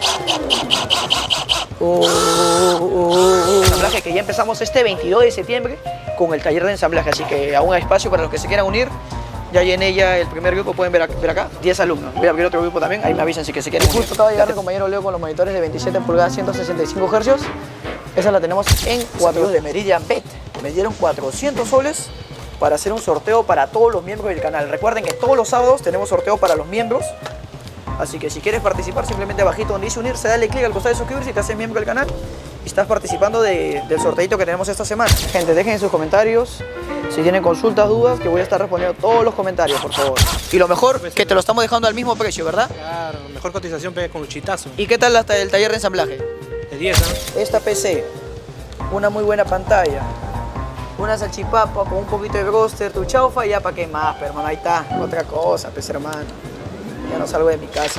Ensamblaje que ya empezamos este 22 de septiembre con el taller de ensamblaje, así que aún hay espacio para los que se quieran unir. Ya llené ya el primer grupo, pueden ver acá, 10 alumnos. Voy a abrir otro grupo también, ahí me avisan si que se quieren unir. Justo acaba de llegar el compañero Leo con los monitores de 27 pulgadas, 165 Hz. Esa la tenemos en 4 de Meridian Bet. Me dieron 400 soles para hacer un sorteo para todos los miembros del canal. Recuerden que todos los sábados tenemos sorteo para los miembros. Así que si quieres participar, simplemente abajito donde dice unirse, dale clic al costado de suscribirse y te haces miembro del canal. Y estás participando del sorteito que tenemos esta semana. Gente, dejen en sus comentarios si tienen consultas, dudas, que voy a estar respondiendo todos los comentarios, por favor. Y lo mejor, que te lo estamos dejando al mismo precio, ¿verdad? Claro, mejor cotización con Luchitazo. ¿Y qué tal hasta el taller de ensamblaje? De 10, ¿no? Esta PC, una muy buena pantalla, una salchipapa con un poquito de roster, tu chaufa y ya para qué más, pero hermano, ahí está, otra cosa, pues hermano. Ya no salgo de mi casa.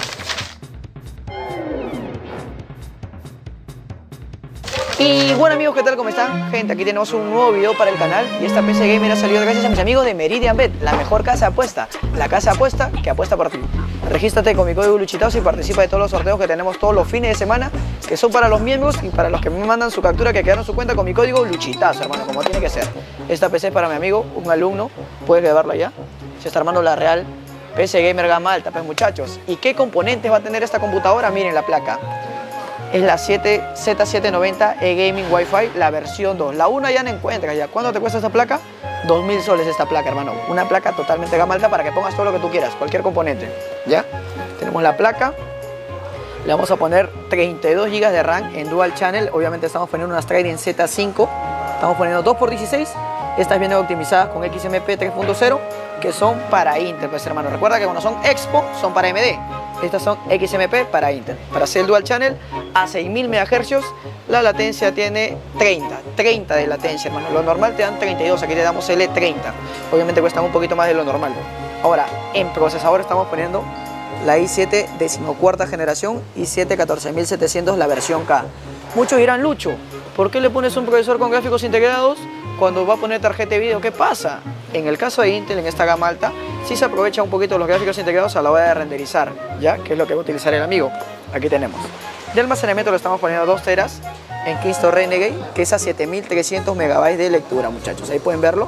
Y bueno amigos, ¿qué tal? ¿Cómo están? Gente, aquí tenemos un nuevo video para el canal y esta PC Gamer ha salido gracias a mis amigos de Meridian Bet, la mejor casa de apuesta, la casa de apuesta que apuesta por ti. Regístrate con mi código Luchitazo y participa de todos los sorteos que tenemos todos los fines de semana, que son para los miembros y para los que me mandan su captura que quedaron su cuenta con mi código Luchitazo, hermano, como tiene que ser. Esta PC es para mi amigo, un alumno, puedes llevarlo allá, se está armando la real PC Gamer gama alta, pues muchachos. ¿Y qué componentes va a tener esta computadora? Miren la placa. Es la Z790 eGaming Wi-Fi, la versión 2. La 1 ya no encuentras ya. ¿Cuánto te cuesta esta placa? 2000 soles esta placa, hermano. Una placa totalmente gama alta para que pongas todo lo que tú quieras, cualquier componente. ¿Ya? Tenemos la placa. Le vamos a poner 32 GB de RAM en Dual Channel. Obviamente estamos poniendo unas Trident Z5. Estamos poniendo 2x16. Estas vienen optimizadas con XMP 3.0, que son para Intel, pues hermano. Recuerda que cuando son Expo, son para AMD. Estas son XMP para Intel. Para hacer el Dual Channel a 6000 MHz, la latencia tiene 30 de latencia, hermano. Lo normal te dan 32, aquí te damos L30. Obviamente cuestan un poquito más de lo normal. Ahora, en procesador estamos poniendo la i7 14ª generación, i7 14700, la versión K. Muchos dirán, Lucho, ¿por qué le pones un procesador con gráficos integrados cuando va a poner tarjeta de video? ¿Qué pasa? En el caso de Intel, en esta gama alta, sí se aprovecha un poquito los gráficos integrados a la hora de renderizar, ¿ya? Que es lo que va a utilizar el amigo. Aquí tenemos. De almacenamiento lo estamos poniendo 2 teras en Kingston Renegade, que es a 7300 MB de lectura, muchachos. Ahí pueden verlo,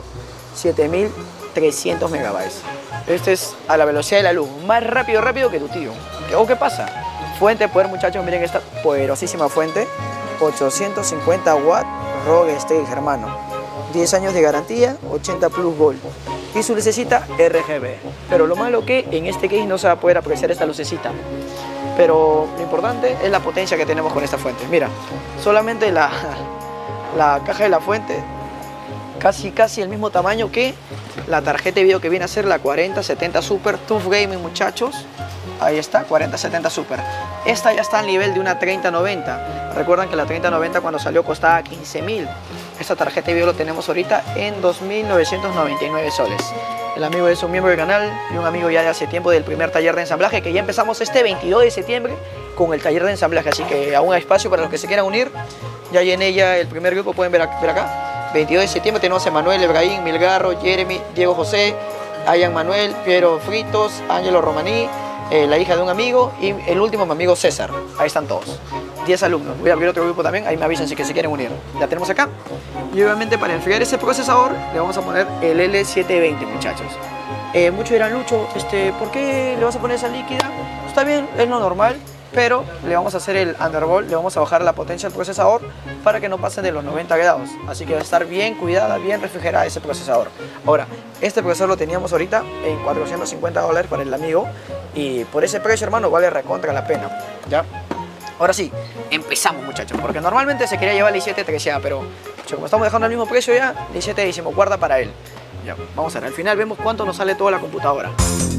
7300 MB. Este es a la velocidad de la luz, más rápido que tu tío. ¿Qué pasa? Fuente de poder, muchachos, miren esta poderosísima fuente, 850 watts ROG Stage, hermano. 10 años de garantía, 80 plus Gold. Y su lucecita RGB. Pero lo malo que en este case no se va a poder apreciar esta lucecita. Pero lo importante es la potencia que tenemos con esta fuente. Mira, solamente la caja de la fuente, casi el mismo tamaño que la tarjeta de video que viene a ser la 4070 Super TUF Gaming, muchachos. Ahí está, 4070 Super. Esta ya está al nivel de una 3090. Recuerdan que la 3090 cuando salió costaba 15.000. Esta tarjeta de video lo tenemos ahorita en 2.999 soles. El amigo es un miembro del canal y un amigo ya de hace tiempo del primer taller de ensamblaje, que ya empezamos este 22 de septiembre con el taller de ensamblaje. Así que aún hay espacio para los que se quieran unir. Ya llené ya el primer grupo, pueden ver acá. 22 de septiembre tenemos a Emanuel, Ebrahim, Milgarro, Jeremy, Diego José, Ayan Manuel, Piero Fritos, Ángelo Romaní, la hija de un amigo y el último mi amigo César. Ahí están todos. 10 alumnos. Voy a abrir otro grupo también, ahí me avisan si que se quieren unir. Ya tenemos acá. Y obviamente para enfriar ese procesador le vamos a poner el L720, muchachos. Muchos dirán, Lucho, ¿por qué le vas a poner esa líquida? Está bien, es lo normal, pero le vamos a hacer el undervolt, le vamos a bajar la potencia del procesador para que no pase de los 90 grados. Así que va a estar bien cuidada, bien refrigerada ese procesador. Ahora, este procesador lo teníamos ahorita en $450 para el amigo y por ese precio, hermano, vale recontra la pena, ¿ya? Ahora sí, empezamos, muchachos, porque normalmente se quería llevar el i7 13A, pero como estamos dejando el mismo precio ya, el i7 14ª para él. Ya, vamos a ver, al final vemos cuánto nos sale toda la computadora.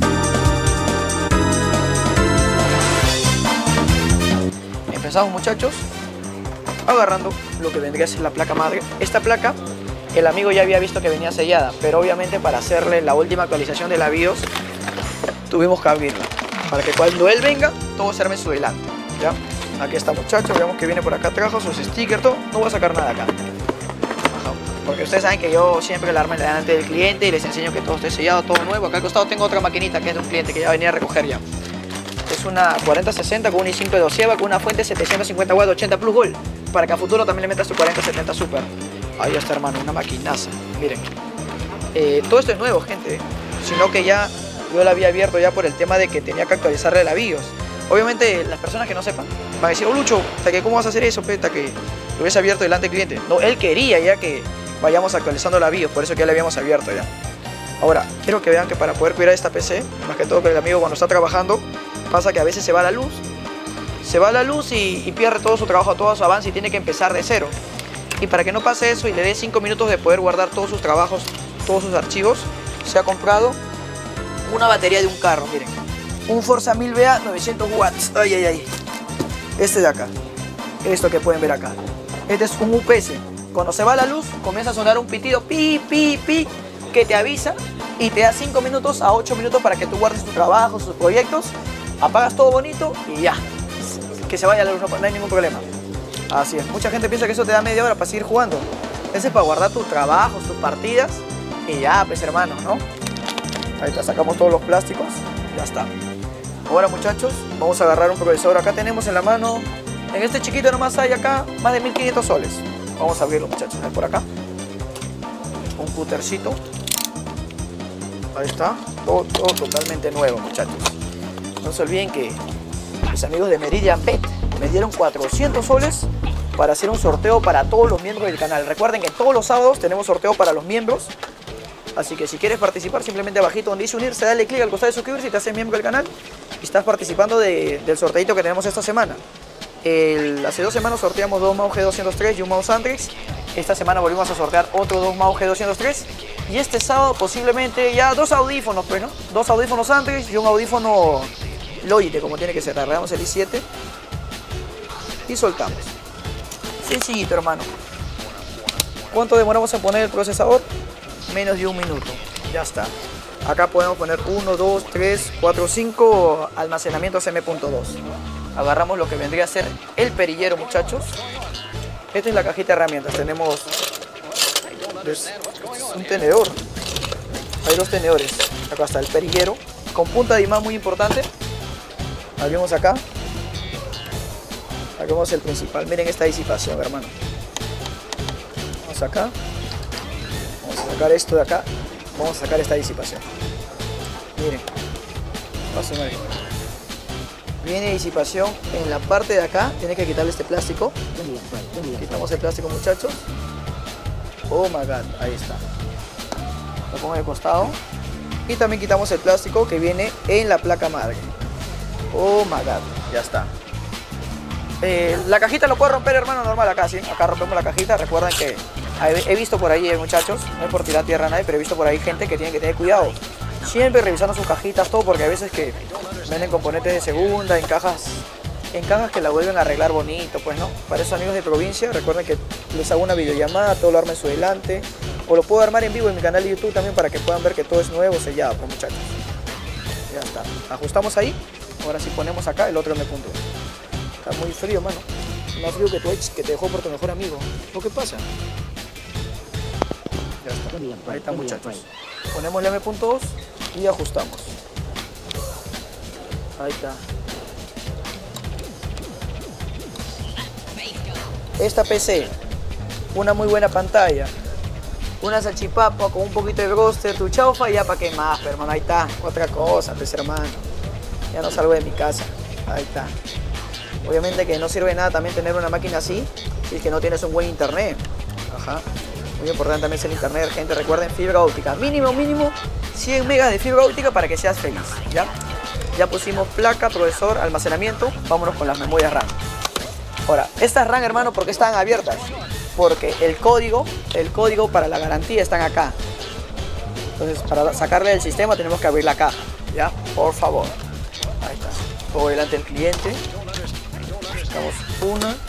Empezamos, muchachos, agarrando lo que vendría a ser la placa madre. Esta placa, el amigo ya había visto que venía sellada, pero obviamente para hacerle la última actualización de la BIOS, tuvimos que abrirla, para que cuando él venga, todo se arme en su delante, ¿ya? Aquí está, muchachos, veamos que viene por acá, trajo sus stickers, todo. No voy a sacar nada acá. Ajá. Porque ustedes saben que yo siempre la armo delante del cliente y les enseño que todo esté sellado, todo nuevo. Acá al costado tengo otra maquinita que es de un cliente que ya venía a recoger ya. Es una 4060 con un i5 de 12 con una fuente 750 watts 80 plus volt, para que a futuro también le metas tu 4070 Super. Ahí está, hermano, una maquinaza. Miren, todo esto es nuevo, gente, sino que ya yo la había abierto ya por el tema de que tenía que actualizarle la BIOS. Obviamente las personas que no sepan van a decir, oh Lucho, ¿cómo vas a hacer eso? Hasta que lo hubiese abierto delante del cliente. No, él quería ya que vayamos actualizando la BIOS, por eso que ya la habíamos abierto ya. Ahora, quiero que vean que para poder cuidar esta PC, más que todo que el amigo cuando está trabajando, pasa que a veces se va la luz. Se va la luz y pierde todo su trabajo, todo su avance y tiene que empezar de cero. Y para que no pase eso y le dé 5 minutos de poder guardar todos sus trabajos, todos sus archivos, se ha comprado una batería de un carro, miren. Un Forza 1000VA 900 watts. Ay, ay, ay. Este de acá. Esto que pueden ver acá. Este es un UPS. Cuando se va la luz, comienza a sonar un pitido, pi, pi, pi, que te avisa y te da 5 minutos a 8 minutos para que tú guardes tus trabajos, tus proyectos, apagas todo bonito y ya, que se vaya la luz, no hay ningún problema. Así es, mucha gente piensa que eso te da media hora para seguir jugando. Ese es para guardar tus trabajos, tus partidas y ya, pues hermano, ¿no? Ahí está, sacamos todos los plásticos, ya está. Ahora muchachos, vamos a agarrar un procesador. Acá tenemos en la mano, en este chiquito nomás hay acá más de 1500 soles. Vamos a abrirlo muchachos, por acá. Un cútercito. Ahí está, todo totalmente nuevo muchachos. No se olviden que mis amigos de Meridian Bet me dieron 400 soles para hacer un sorteo para todos los miembros del canal. Recuerden que todos los sábados tenemos sorteo para los miembros. Así que si quieres participar, simplemente abajito donde dice unirse, dale clic al costado de suscribirse y te haces miembro del canal. Y estás participando del sorteito que tenemos esta semana. Hace 2 semanas sorteamos 2 mouse G203 y un mouse Andrix. Esta semana volvimos a sortear otros 2 mouse G203. Y este sábado posiblemente ya 2 audífonos, pues, ¿no? 2 audífonos Andrix y un audífono Logitech, como tiene que ser. Agarramos el i7 y soltamos. Sencillito, hermano. ¿Cuánto demoramos en poner el procesador? Menos de 1 minuto. Ya está. Acá podemos poner 1, 2, 3, 4, 5 almacenamientos M.2. Agarramos lo que vendría a ser el perillero, muchachos. Esta es la cajita de herramientas. Tenemos un tenedor. Hay 2 tenedores. Acá está el perillero con punta de imán muy importante. Abrimos acá. Hagamos el principal. Miren esta disipación, hermano. Vamos acá. Vamos a sacar esto de acá. Vamos a sacar esta disipación. Miren. Viene disipación en la parte de acá. Tiene que quitarle este plástico. Quitamos el plástico, muchachos. Oh my god. Ahí está. Lo pongo de costado. Y también quitamos el plástico que viene en la placa madre. Oh my god. Ya está. La cajita lo puedo romper, hermano, normal acá, ¿sí? Acá rompemos la cajita. Recuerden que he visto por ahí, muchachos, no es por tirar tierra a nadie, pero he visto por ahí gente que tiene que tener cuidado. Siempre revisando sus cajitas, todo, porque a veces que venden componentes de segunda en cajas que la vuelven a arreglar bonito, pues, ¿no? Para esos amigos de provincia, recuerden que les hago una videollamada, todo lo armo en su delante, o lo puedo armar en vivo en mi canal de YouTube también para que puedan ver que todo es nuevo, sellado, pues, muchachos. Ya está. Ajustamos ahí. Ahora sí ponemos acá el otro M.2. Está muy frío, mano. Más frío que tu ex que te dejó por tu mejor amigo. ¿O qué pasa? Ya está. Ahí está, muchachos. Ponemos el M.2 y ajustamos. Ahí está. Esta PC, una muy buena pantalla, una salchipapa con un poquito de broster, tu chaufa y ya para qué más, pero hermano, ahí está. Otra cosa, pues hermano. Ya no salgo de mi casa. Ahí está. Obviamente que no sirve de nada también tener una máquina así si es que no tienes un buen internet. Ajá. Muy importante también es el internet, gente. Recuerden, fibra óptica. Mínimo 100 megas de fibra óptica para que seas feliz. Ya pusimos placa, procesador, almacenamiento. Vámonos con las memorias RAM. Ahora, estas RAM, hermano, ¿por qué están abiertas? Porque el código para la garantía están acá. Entonces, para sacarle del sistema tenemos que abrir la caja. ¿Ya? Por favor. Ahí está. Todo delante del cliente. Sacamos 1, 2.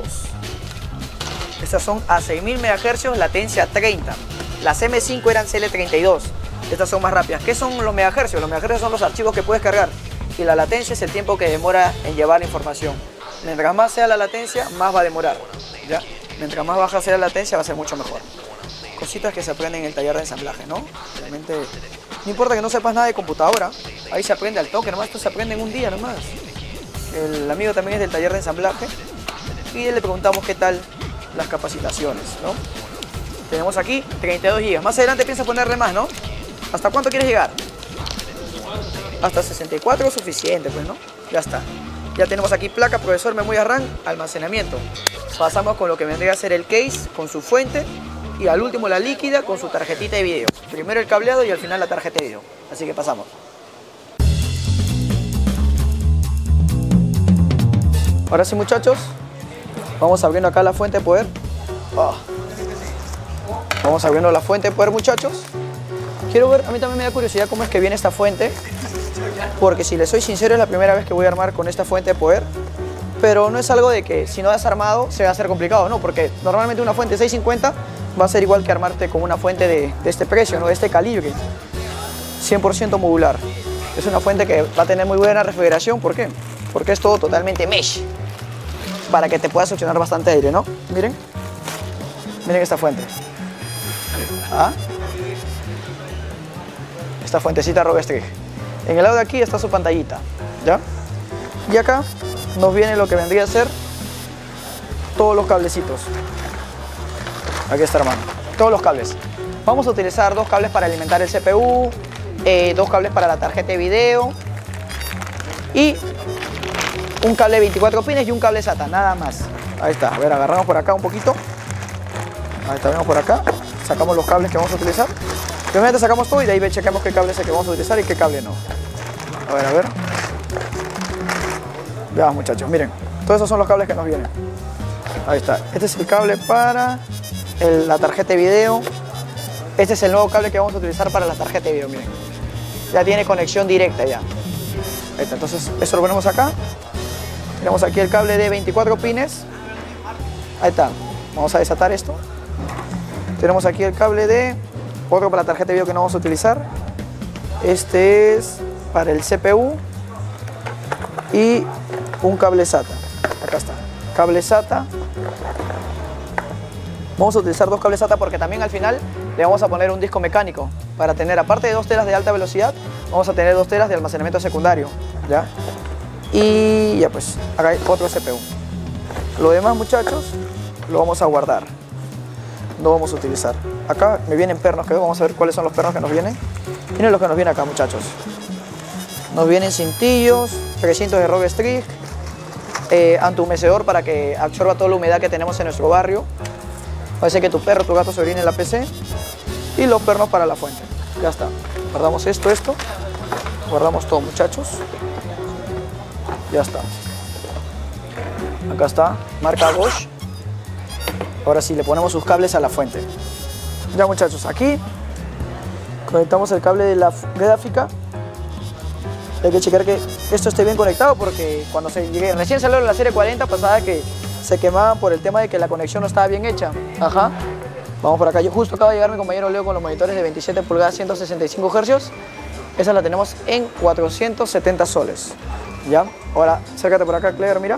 Estas son a 6000 MHz, latencia 30. Las M5 eran CL32. Estas son más rápidas. ¿Qué son los megahercios? Los megahercios son los archivos que puedes cargar. Y la latencia es el tiempo que demora en llevar la información. Mientras más sea la latencia, más va a demorar. ¿Ya? Mientras más baja sea la latencia, va a ser mucho mejor. Cositas que se aprenden en el taller de ensamblaje, ¿no? Realmente, no importa que no sepas nada de computadora. Ahí se aprende al toque, nomás esto se aprende en un día nomás. el amigo también es del taller de ensamblaje y le preguntamos qué tal las capacitaciones, ¿no? Tenemos aquí 32 GB. Más adelante piensa ponerle más, ¿no? ¿Hasta cuánto quieres llegar? Hasta 64 es suficiente, pues, ¿no? Ya está. Ya tenemos aquí placa, profesor, memoria RAM, almacenamiento. Pasamos con lo que vendría a ser el case con su fuente y al último la líquida con su tarjetita de video. Primero el cableado y al final la tarjeta de video. Así que pasamos. Ahora sí, muchachos, vamos abriendo acá la fuente de poder. Vamos abriendo la fuente de poder, muchachos. Quiero ver, a mí también me da curiosidad cómo es que viene esta fuente, porque si les soy sincero es la primera vez que voy a armar con esta fuente de poder, pero no es algo de que si no has armado se va a hacer complicado, no, porque normalmente una fuente 650 va a ser igual que armarte con una fuente de este precio, ¿no? De este calibre, 100% modular. Es una fuente que va a tener muy buena refrigeración, ¿por qué? Porque es todo totalmente mesh, para que te pueda succionar bastante aire, ¿no? Miren, miren esta fuente. Esta fuentecita Rogue Strix. En el lado de aquí está su pantallita, ¿ya? Y acá nos viene lo que vendría a ser todos los cablecitos. Aquí está, hermano, todos los cables. Vamos a utilizar 2 cables para alimentar el CPU, 2 cables para la tarjeta de video y un cable de 24 pines y un cable SATA, nada más. Ahí está, a ver, agarramos por acá un poquito. Ahí está, vemos por acá. Sacamos los cables que vamos a utilizar. Primero sacamos todo y de ahí chequeamos qué cable es el que vamos a utilizar y qué cable no. A ver. Veamos, muchachos, miren. Todos esos son los cables que nos vienen. Ahí está. Este es el cable para la tarjeta de video. Este es el nuevo cable que vamos a utilizar para la tarjeta de video, miren. Ya tiene conexión directa ya. Ahí está, entonces eso lo ponemos acá. Tenemos aquí el cable de 24 pines. Ahí está. Vamos a desatar esto. Tenemos aquí el cable de otro para la tarjeta de video que no vamos a utilizar. Este es para el CPU y un cable SATA. Acá está, cable SATA. Vamos a utilizar 2 cables SATA porque también al final le vamos a poner un disco mecánico para tener, aparte de 2 teras de alta velocidad, vamos a tener 2 teras de almacenamiento secundario, ¿ya? Y ya pues, acá hay otro CPU. Lo demás, muchachos, lo vamos a guardar. No vamos a utilizar. Acá me vienen pernos, que vamos a ver cuáles son los pernos que nos vienen. Miren lo que nos viene acá, muchachos. Nos vienen cintillos, 300 de Rogue Strix, antihumecedor para que absorba toda la humedad que tenemos en nuestro barrio. Parece que tu perro, tu gato se orine en la PC. Y los pernos para la fuente. Ya está. Guardamos esto. Guardamos todo, muchachos. Ya está. Acá está, marca Bosch. Ahora sí, le ponemos sus cables a la fuente. Ya, muchachos, aquí conectamos el cable de la gráfica. Hay que checar que esto esté bien conectado porque cuando recién salió la serie 40 pasaba que se quemaban por el tema de que la conexión no estaba bien hecha. Ajá. Vamos por acá. Yo justo acaba de llegar mi compañero Leo con los monitores de 27 pulgadas, 165 Hz. Esa la tenemos en 470 soles. ¿Ya? Ahora, acércate por acá, Claire, mira.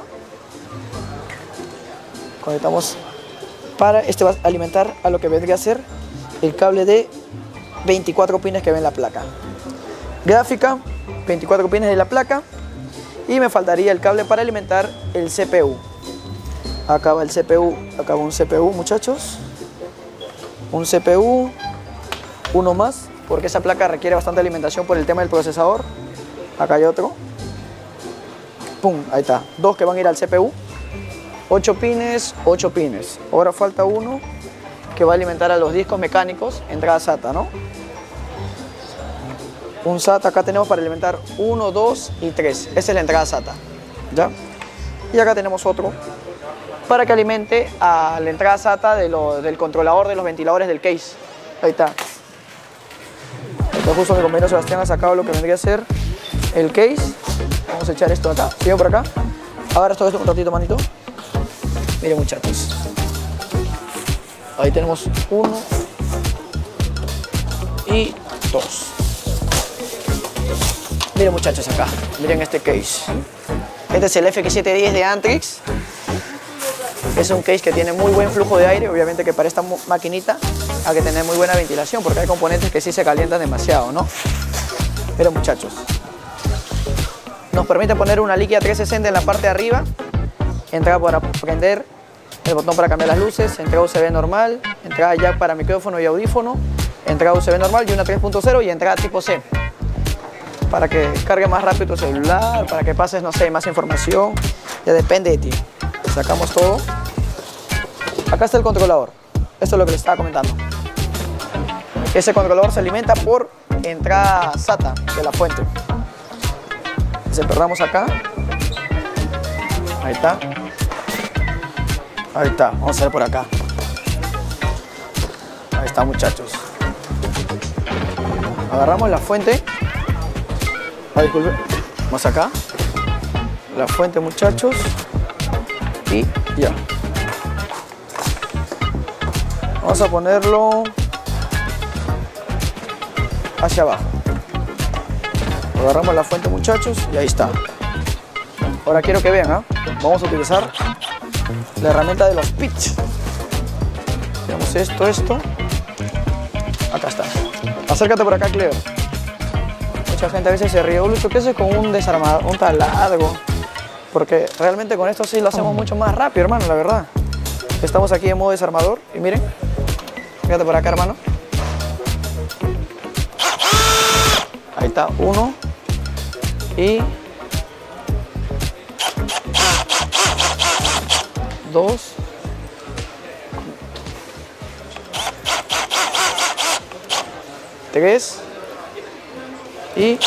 Conectamos para, este va a alimentar a lo que vendría a ser el cable de 24 pines que ve en la placa. Gráfica, 24 pines de la placa. Y me faltaría el cable para alimentar el CPU. Acá va el CPU, acá va un CPU, muchachos. Un CPU, uno más, porque esa placa requiere bastante alimentación por el tema del procesador. Acá hay otro. Pum, ahí está. 2 que van a ir al CPU. 8 pines, 8 pines. Ahora falta uno que va a alimentar a los discos mecánicos, entrada SATA, ¿no? Un SATA acá tenemos para alimentar 1, 2 y 3. Esa es la entrada SATA, ¿ya? Y acá tenemos otro para que alimente a la entrada SATA del controlador de los ventiladores del case. Ahí está. Entonces justo mi compañero Sebastián ha sacado lo que vendría a ser el case. Vamos a echar esto acá. Sigue por acá. Ahora esto un ratito, manito. Miren, muchachos. Ahí tenemos 1 y 2. Miren, muchachos, acá. Miren este case. Este es el FX710 de Antrix. Es un case que tiene muy buen flujo de aire. Obviamente que para esta maquinita hay que tener muy buena ventilación porque hay componentes que sí se calientan demasiado, ¿no? Miren, muchachos. Nos permite poner una líquida 360 en la parte de arriba, entrada para prender, el botón para cambiar las luces, entrada USB normal, entrada jack para micrófono y audífono, entrada USB normal y una 3.0 y entrada tipo C. Para que cargue más rápido tu celular, para que pases, no sé, más información, ya depende de ti. Sacamos todo. Acá está el controlador, esto es lo que les estaba comentando. Ese controlador se alimenta por entrada SATA de la fuente. Desenterramos acá. Ahí está. Ahí está, vamos a ver por acá. Ahí está, muchachos. Agarramos la fuente. Disculpe. Vamos acá. La fuente, muchachos. Y ya. Vamos a ponerlo hacia abajo. Agarramos la fuente, muchachos, y ahí está. Ahora quiero que vean, vamos a utilizar la herramienta de los pitch. Tenemos esto. Acá está. Acércate por acá, Cleo. Mucha gente a veces se ríe. Lucho, ¿qué haces con un desarmador, un taladro? Porque realmente con esto sí lo hacemos mucho más rápido, hermano, la verdad. Estamos aquí en modo desarmador y miren. Fíjate por acá, hermano. Ahí está, 1 y 2. Tres y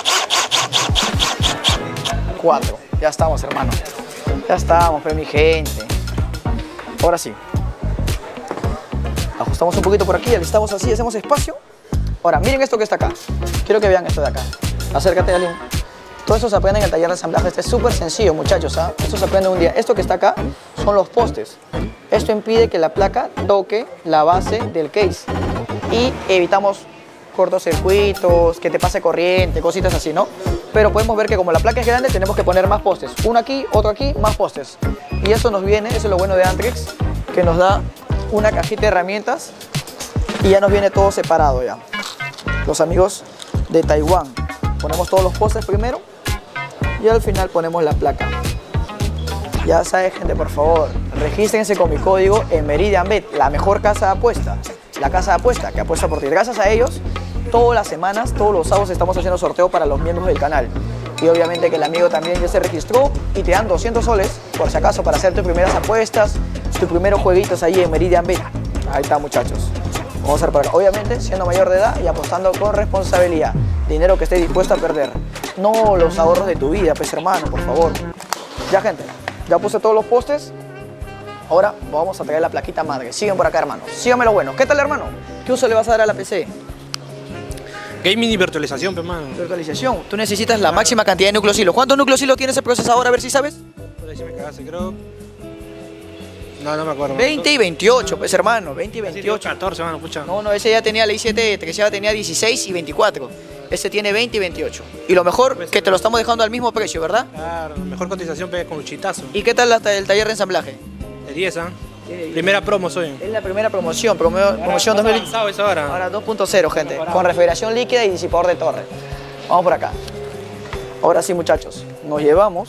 4. Ya estamos, hermano. Ya estamos, pues, mi gente. Ahora sí. Ajustamos un poquito por aquí, alistamos así, hacemos espacio. Ahora, miren esto que está acá. Quiero que vean esto de acá. Acércate, Alin. Todo eso se aprende en el taller de ensamblaje. Este es súper sencillo, muchachos. Esto se aprende un día. Esto que está acá son los postes. Esto impide que la placa toque la base del case. Y evitamos cortocircuitos, que te pase corriente, cositas así, ¿no? Pero podemos ver que como la placa es grande, tenemos que poner más postes. Uno aquí, otro aquí, más postes. Y eso nos viene, eso es lo bueno de Antrex, que nos da una cajita de herramientas y ya nos viene todo separado ya. Los amigos de Taiwán. Ponemos todos los postes primero y al final ponemos la placa. Ya sabes, gente, por favor, regístrense con mi código en Meridianbet, la mejor casa de apuesta. La casa de apuesta que apuesta por ti. Gracias a ellos, todas las semanas, todos los sábados estamos haciendo sorteo para los miembros del canal. Y obviamente que el amigo también ya se registró y te dan 200 soles, por si acaso, para hacer tus primeras apuestas, tus primeros jueguitos ahí en Meridianbet. Ahí está, muchachos. Vamos a hacer por acá. Obviamente, siendo mayor de edad y apostando con responsabilidad. Dinero que esté dispuesto a perder. No los ahorros de tu vida, pues, hermano, por favor. Ya, gente, ya puse todos los postes. Ahora vamos a traer la plaquita madre. Siguen por acá, hermano. Síganme lo bueno. ¿Qué tal, hermano? ¿Qué uso le vas a dar a la PC? Gaming y virtualización, hermano. Virtualización. Tú necesitas la máxima cantidad de núcleos hilo. ¿Cuántos núcleos hilo tiene ese procesador? A ver si sabes. Por ahí sí me cagaste, creo. No me acuerdo. 20 y 28, pues, hermano. 20 y 28. 14, hermano, pucha. No, ese ya tenía la i7, que ya tenía 16 y 24. Ese tiene 20 y 28. Y lo mejor, que te lo estamos dejando al mismo precio, ¿verdad? Claro, mejor cotización pega con Luchitazo. ¿Y qué tal hasta el taller de ensamblaje? De 10, Primera promo soy. Es la primera promoción, promoción 2020. Ahora 2.0, gente, con refrigeración líquida y disipador de torre. Vamos por acá. Ahora sí, muchachos, nos llevamos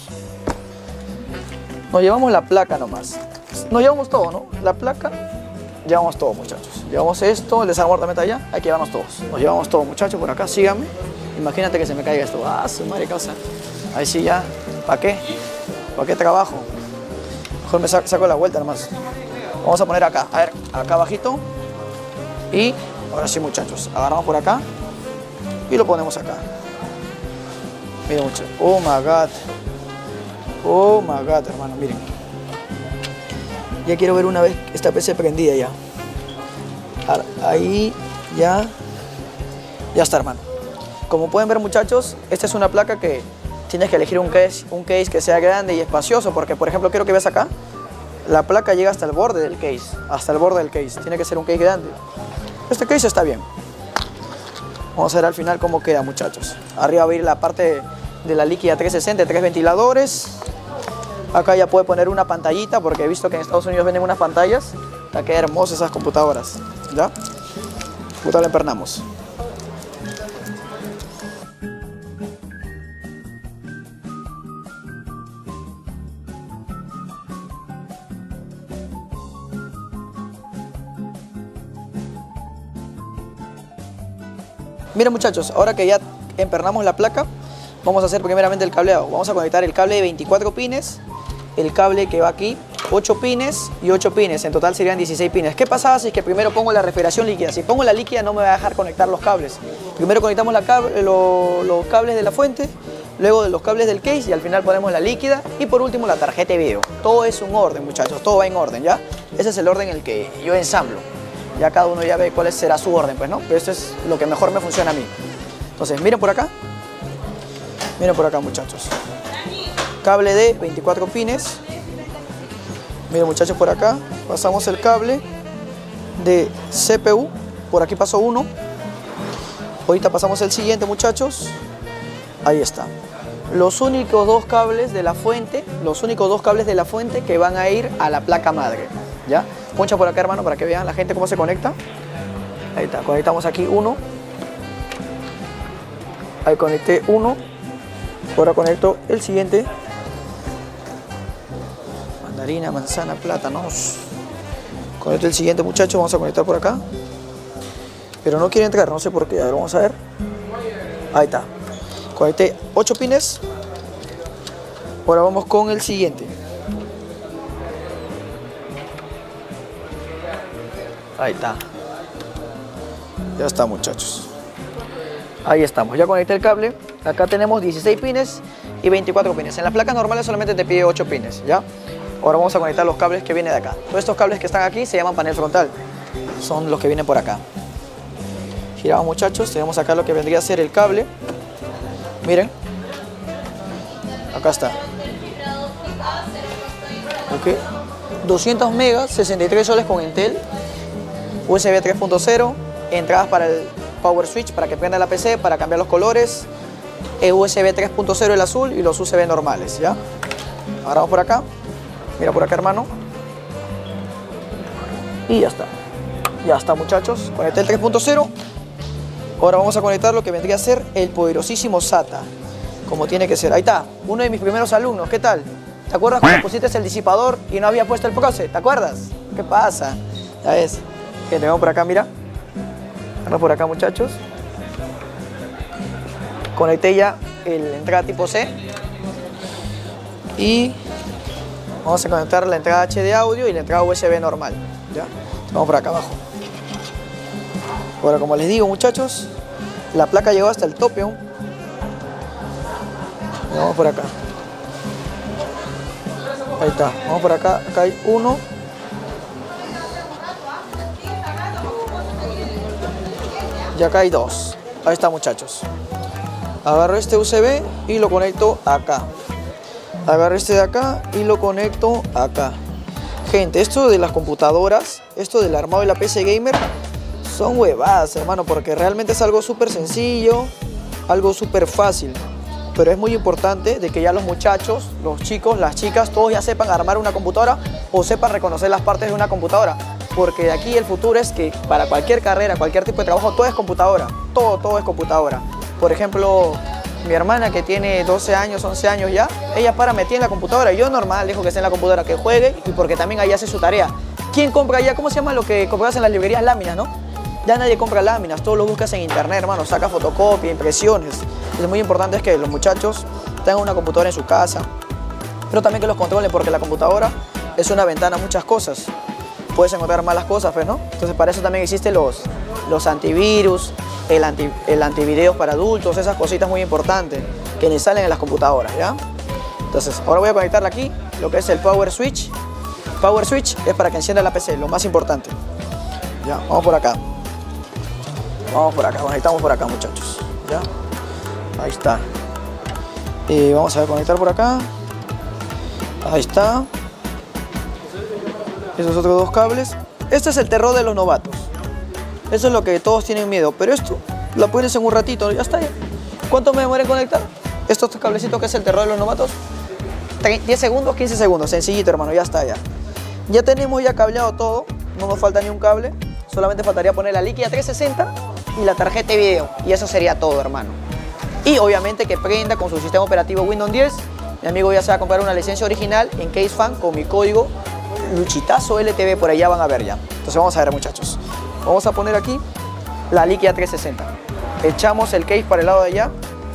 la placa nomás. Nos llevamos todo, ¿no? La placa, llevamos todo, muchachos. Llevamos esto, el desarmador también está allá, hay que llevarnos todos. Nos llevamos todo, muchachos, por acá, síganme. Imagínate que se me caiga esto. Ah, su madre casa. Ahí sí ya, ¿para qué? ¿Para qué trabajo? Mejor me saco la vuelta nomás. Vamos a poner acá, a ver, acá abajito. Y ahora sí, muchachos, agarramos por acá y lo ponemos acá. Miren, muchachos. Oh my God. Oh my God, hermano, miren. Ya quiero ver una vez esta PC prendida ya. Ahí ya está, hermano. Como pueden ver, muchachos, esta es una placa que tienes que elegir un case que sea grande y espacioso, porque, por ejemplo, quiero que veas acá, la placa llega hasta el borde del case, tiene que ser un case grande. Este case está bien. Vamos a ver al final cómo queda, muchachos. Arriba va a ir la parte de la líquida 360, 3 ventiladores. Acá ya puede poner una pantallita, porque he visto que en Estados Unidos venden unas pantallas. Está que hermosas esas computadoras, ¿ya? Puta, la empernamos. Miren muchachos, ahora que ya empernamos la placa, vamos a hacer primeramente el cableado. Vamos a conectar el cable de 24 pines, el cable que va aquí, 8 pines y 8 pines. En total serían 16 pines. ¿Qué pasaba si es que primero pongo la refrigeración líquida? Si pongo la líquida no me va a dejar conectar los cables. Primero conectamos los cables de la fuente, luego de los cables del case y al final ponemos la líquida y por último la tarjeta de video. Todo es un orden, muchachos, todo va en orden, ¿ya? Ese es el orden en el que yo ensamblo. Ya cada uno ya ve cuál será su orden, pues, ¿no? Pero esto es lo que mejor me funciona a mí. Entonces, miren por acá. Miren por acá, muchachos. Cable de 24 pines. Miren, muchachos, por acá pasamos el cable de CPU. Por aquí pasó uno. Ahorita pasamos el siguiente, muchachos. Ahí está. Los únicos dos cables de la fuente, que van a ir a la placa madre, ¿ya? Poncha por acá, hermano, para que vean la gente cómo se conecta. Ahí está, conectamos aquí uno. Ahí conecté uno. Ahora conecto el siguiente. Mandarina, manzana, plátanos. Conecto el siguiente, muchachos. Vamos a conectar por acá. Pero no quiere entrar, no sé por qué. A ver, vamos a ver. Ahí está. Conecté 8 pines. Ahora vamos con el siguiente. Ahí está. Ya está, muchachos. Ahí estamos. Ya conecté el cable. Acá tenemos 16 pines y 24 pines. En las placas normales solamente te pide 8 pines, ¿ya? Ahora vamos a conectar los cables que vienen de acá. Todos estos cables que están aquí se llaman panel frontal. Son los que vienen por acá. Giramos, muchachos. Tenemos acá lo que vendría a ser el cable. Miren. Acá está. Ok. 200 megas, 63 soles con Intel. USB 3.0. Entradas para el power switch para que prenda la PC, para cambiar los colores. USB 3.0 el azul y los USB normales, ¿ya? Ahora vamos por acá. Mira por acá, hermano. Y ya está. Ya está, muchachos. Conecté el 3.0. Ahora vamos a conectar lo que vendría a ser el poderosísimo SATA. Como tiene que ser. Ahí está. Uno de mis primeros alumnos. ¿Qué tal? ¿Te acuerdas cuando pusiste el disipador y no había puesto el proce? ¿Te acuerdas? ¿Qué pasa? Ya ves. Que tenemos por acá, mira. Vamos por acá, muchachos. Conecté ya la entrada tipo C. Y vamos a conectar la entrada H de audio y la entrada USB normal. ¿Ya? Vamos por acá abajo. Ahora, como les digo, muchachos, la placa llegó hasta el tope aún. Vamos por acá. Ahí está. Vamos por acá. Acá hay uno. Y acá hay dos. Ahí está, muchachos. Agarro este USB y lo conecto acá. Agarro este de acá y lo conecto acá. Gente, esto de las computadoras, esto del armado de la PC Gamer, son huevadas, hermano, porque realmente es algo súper sencillo, algo súper fácil. Pero es muy importante de que ya los muchachos, los chicos, las chicas, todos ya sepan armar una computadora o sepan reconocer las partes de una computadora. Porque de aquí el futuro es que para cualquier carrera, cualquier tipo de trabajo, todo es computadora. Todo es computadora. Por ejemplo, mi hermana que tiene 12 años, 11 años ya, ella para metida en la computadora. Yo normal, dejo que esté en la computadora, que juegue, y porque también ahí hace su tarea. ¿Quién compra ya? ¿Cómo se llama lo que compras en las librerías? Láminas, ¿no? Ya nadie compra láminas, todo lo buscas en internet, hermano, saca fotocopia, impresiones. Lo muy importante es que los muchachos tengan una computadora en su casa, pero también que los controlen, porque la computadora es una ventana a muchas cosas. Puedes encontrar malas cosas, pues, ¿no? Entonces para eso también existen los antivirus, el antivideos para adultos, esas cositas muy importantes que ni salen en las computadoras, ¿ya? Entonces ahora voy a conectarle aquí lo que es el power switch. Power switch es para que encienda la PC, lo más importante. Ya, vamos por acá. Vamos por acá, conectamos por acá, muchachos. ¿Ya? Ahí está. Vamos a conectar por acá. Ahí está. Esos otros dos cables. Este es el terror de los novatos. Eso es lo que todos tienen miedo. Pero esto lo pones en un ratito, ya está. ¿Cuánto me demora en conectar? Estos cablecitos que es el terror de los novatos. 10 segundos, 15 segundos. Sencillito, hermano, ya está ya. Ya tenemos ya cableado todo. No nos falta ni un cable. Solamente faltaría poner la líquida 360 y la tarjeta de video. Y eso sería todo, hermano. Y obviamente que prenda con su sistema operativo Windows 10. Mi amigo ya se va a comprar una licencia original en CaseFan con mi código Luchitazo LTV. Por allá van a ver ya. Entonces vamos a ver, muchachos. Vamos a poner aquí la líquida 360. echamos el case para el lado de allá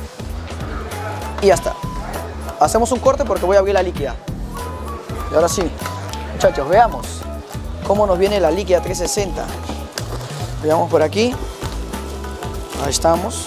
y ya está. Hacemos un corte porque voy a abrir la líquida. Y ahora sí, muchachos, veamos cómo nos viene la líquida 360. Veamos por aquí. Ahí estamos.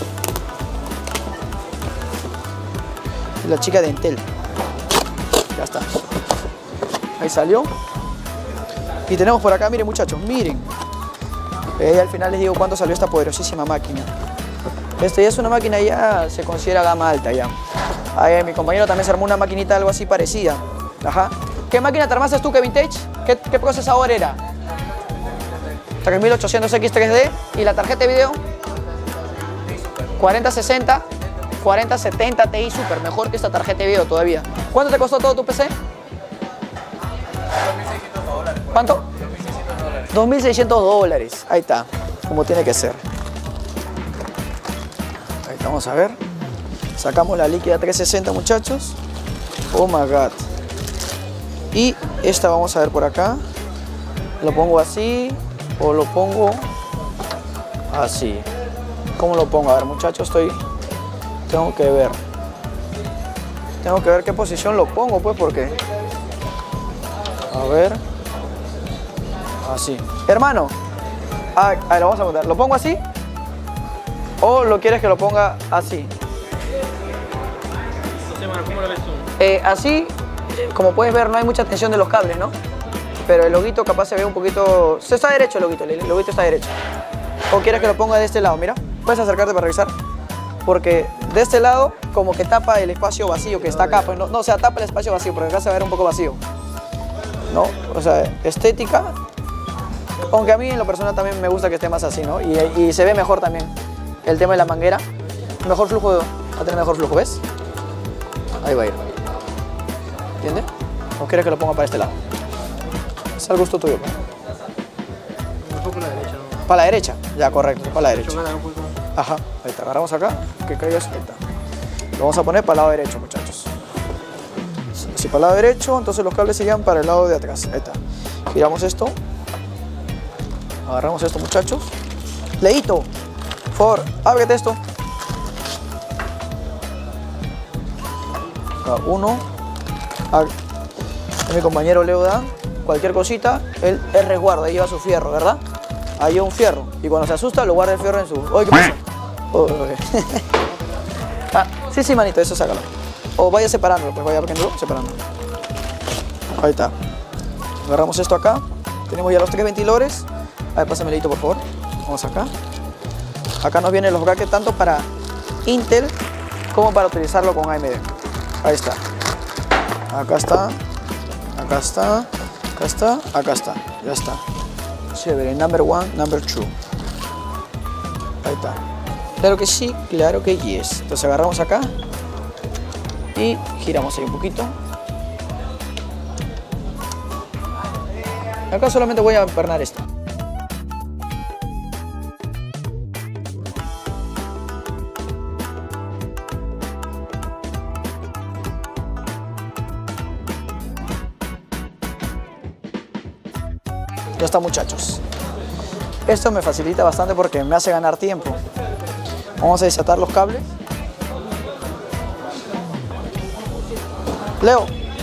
Y la chica de Entel. Ya está. Ahí salió. Y tenemos por acá, miren muchachos, miren. Al final les digo cuánto salió esta poderosísima máquina. Esta ya es una máquina, ya se considera gama alta ya. Ahí, mi compañero también se armó una maquinita algo así parecida. Ajá. ¿Qué máquina te armaste tú, Kevin Vintage? ¿Qué procesador era? 3800X3D. ¿Y la tarjeta de video? 4060, 4070 Ti Super. Mejor que esta tarjeta de video todavía. ¿Cuánto te costó todo tu PC? $2.600. ¿Cuánto? $2.600. Ahí está, como tiene que ser. Ahí está, vamos a ver. Sacamos la líquida 360, muchachos. Oh my god. Y esta vamos a ver por acá. Lo pongo así o lo pongo así. ¿Cómo lo pongo? A ver, muchachos, tengo que ver. Tengo que ver qué posición lo pongo, pues, porque... A ver. Así. Hermano. A ver, lo vamos a contar. ¿Lo pongo así? ¿O lo quieres que lo ponga así? No sé, mano, ¿cómo lo ves tú? Así, como puedes ver, no hay mucha tensión de los cables, ¿no? Pero el loguito capaz se ve un poquito... Está derecho el loguito está derecho. ¿O quieres que lo ponga de este lado? Mira, puedes acercarte para revisar. Porque de este lado como que tapa el espacio vacío que está acá. Pues no, o sea, tapa el espacio vacío, porque acá se va a ver un poco vacío. ¿No? O sea, estética. Aunque a mí en lo personal también me gusta que esté más así, ¿no? Y se ve mejor también el tema de la manguera. Mejor flujo, va a tener mejor flujo, ¿ves? Ahí va a ir. ¿Entiendes? ¿O quieres que lo ponga para este lado? Es al gusto tuyo, pues. Un poco a la derecha, ¿no? Para la derecha, ya correcto, para la derecha. Un poco. Ajá, ahí está, agarramos acá, que caiga eso, ahí está. Lo vamos a poner para el lado derecho, muchachos. Si para el lado derecho, entonces los cables irían para el lado de atrás, ahí está. Giramos esto. Agarramos esto, muchachos. Leito, por favor, ábrete esto. Acá uno. Mi compañero Leo da cualquier cosita, él es resguardo, ahí lleva su fierro, ¿verdad? Ahí lleva un fierro. Y cuando se asusta, lo guarda el fierro en su... ¡Oye, qué pasa! Sí, manito, eso sácalo. O vaya separándolo, pues vaya separándolo. Ahí está. Agarramos esto acá. Tenemos ya los 3 ventiladores. A ver, pásame, Leito, por favor. Vamos acá. Acá nos vienen los brackets tanto para Intel como para utilizarlo con AMD. Ahí está. Acá está. Acá está. Acá está. Acá está. Ya está. Chévere. Number 1, number 2. Ahí está. Claro que sí, claro que yes. Entonces agarramos acá y giramos ahí un poquito. Acá solamente voy a empernar esto. Ya está, muchachos. Esto me facilita bastante porque me hace ganar tiempo. Vamos a desatar los cables. Leo.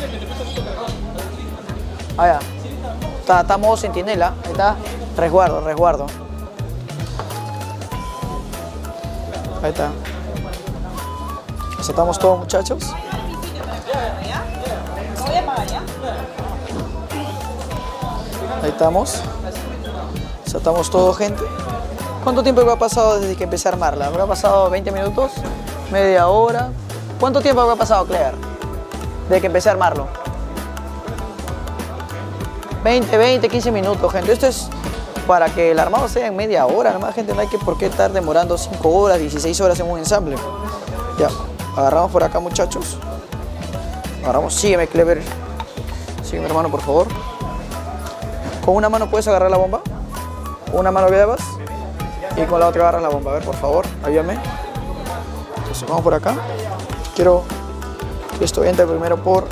Allá. Está modo centinela. Ahí está. Resguardo, resguardo. Ahí está. Desatamos todo, muchachos. Ahí estamos. Desatamos todo, gente. ¿Cuánto tiempo habrá pasado desde que empecé a armarla? ¿Habrá pasado 20 minutos? ¿Media hora? ¿Cuánto tiempo habrá pasado, Claire? Desde que empecé a armarlo. 20, 15 minutos, gente. Esto es para que el armado sea en media hora. Nomás, gente, no hay por qué estar demorando 5 horas, 16 horas en un ensamble. Ya, agarramos por acá, muchachos. Agarramos, sígueme, Clever. Sígueme, hermano, por favor. ¿Con una mano puedes agarrar la bomba? Una mano llevas y con la otra agarras la bomba. A ver, por favor, ayúdame. Entonces vamos por acá. Quiero que esto entre primero por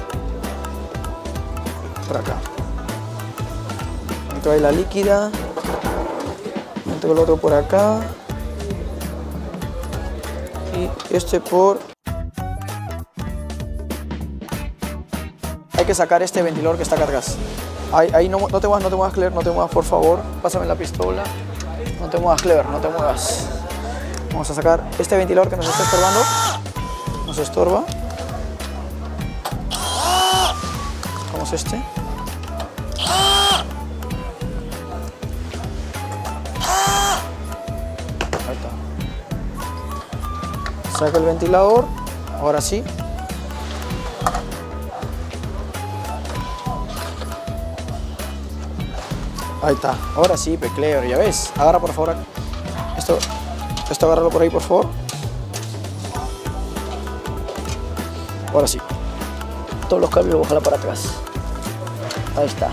acá. Entro ahí la líquida. Entro el otro por acá. Y este por... Hay que sacar este ventilador que está acá atrás. Ahí no te muevas, Clever, no te muevas, por favor. Pásame la pistola. No te muevas, Clever, no te muevas. Vamos a sacar este ventilador que nos está estorbando. Nos estorba. Sacamos este. Ahí está. Saca el ventilador. Ahora sí. Ahí está. Ahora sí, Clever, ya ves. Agarra por favor. Esto agárralo por ahí, por favor. Ahora sí. Todos los cables los bajará para atrás. Ahí está.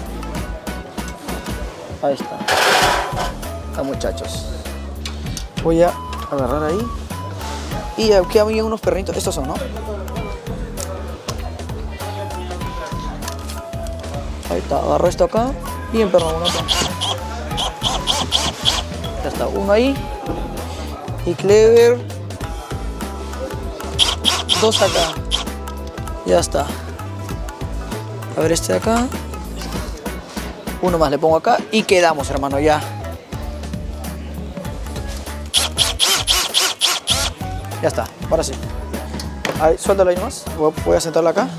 Ahí está. Ahí, muchachos. Voy a agarrar ahí. Y aquí había unos perritos. Estos son, ¿no? Ahí está. Agarro esto acá. Bien, perro, uno acá. Ya está. Uno ahí. Y Clever. Dos acá. Ya está. A ver este de acá. Uno más le pongo acá. Y quedamos, hermano, ya. Ya está. Ahora sí. Ahí, suéltalo ahí nomás. Voy a sentarlo acá.